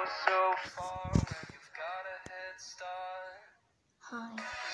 so far when you've got a head start. Hi.